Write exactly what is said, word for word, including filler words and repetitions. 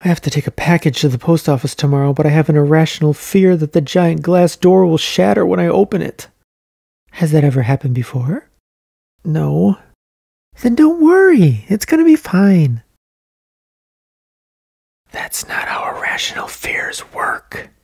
I have to take a package to the post office tomorrow, but I have an irrational fear that the giant glass door will shatter when I open it. Has that ever happened before? No. Then don't worry. It's going to be fine. That's not how irrational fears work.